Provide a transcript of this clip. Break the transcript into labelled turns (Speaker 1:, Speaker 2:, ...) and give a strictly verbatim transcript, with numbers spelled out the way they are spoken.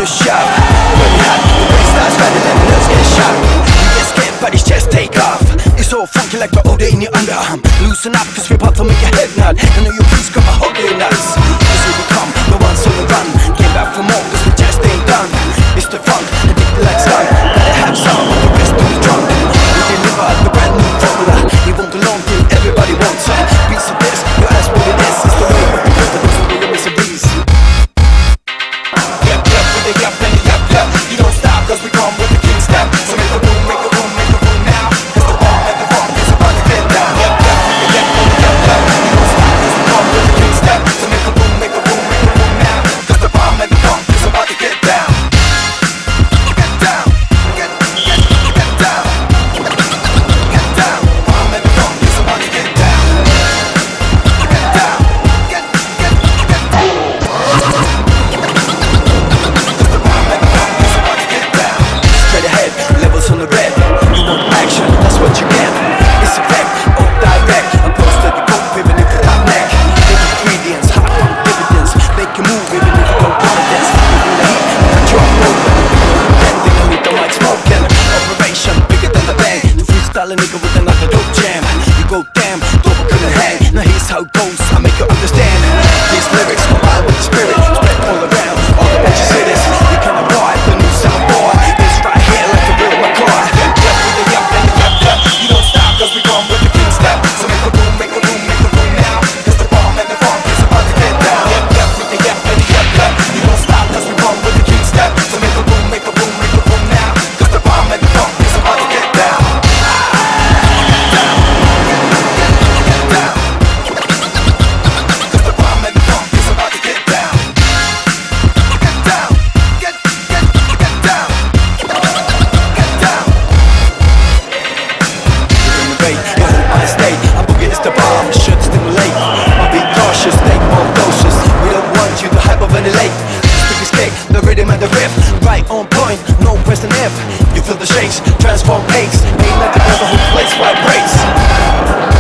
Speaker 1: the shop. When you hot, the bass starts running and the nerves get shot. You get scared, but it's just take off. It's all funky like the odor in your underarm. Loosen up, cause we're about to make your head nod. I know you please come and hold your nuts. Cause here we come, the ones on the run. Came back for more, cause we just ain't done. It's the funk, addicted like sun. Gotta have some, the rest of the drunk. We deliver the brand new formula. It won't belong till everybody wants some. Piece of this, your ass what it is. It's the way of the good, but it's the way of miseries. Yep, yep, with the yup and the yup, yup. You don't stop, cause we come with the king step. So make a room, make a room, make a room now. Cause the bomb and the funk is about to get down. Yep, yep, with the yup and the yup, yup. You don't stop, cause we come with the king step. So make a room, make a room, make a room now. Cause the bomb and the funk is about to get down. Get down, get, get, get down. Get down, bomb and the funk is about to get down. Get down, get, get, get down. Straight ahead, levels on the red. You want action, that's what you get. It's a fact, all direct. Opposed to the coke, even if it's top neck. Big ingredients, hot pump dividends. They can move even if you don't want to dance. Giving the heat, cut you off open. Bending and with the mic smoking. Operation bigger than the bang. The freestyle a nigga with another dope jam. You go damn, dope couldn't hang. Now here's how it goes, I make you understand. These lyrics combine with the spirit. Spread all around, all the major cities. You kinda boy, the new sound boy. It's right here like the real McCoy. Yep, yep, with the yup and the yup, yup. You don't stop, cause we come with the king step. So make a room, make a room, make a room now. Cause the bomb and the funk is about to get down. Yep, yep, with the yup and the yup, yup. You don't stop, cause we come with the king step. So make a room, make a room, make a room now. Cause the bomb and the funk is about to get down. Get down, get, get, get down. Cause the bomb and the funk is about to get down. Get down, get, get, get down. Get down. Innovate, you hold my state. I boogie is the bomb, should stimulate. I'll be cautious, take more doses. We don't want you to hyperventilate. Stick escape, the rhythm and the riff. Right on point, no press and if. You feel the shakes, transform pace. Ain't nothing ever who place vibrates.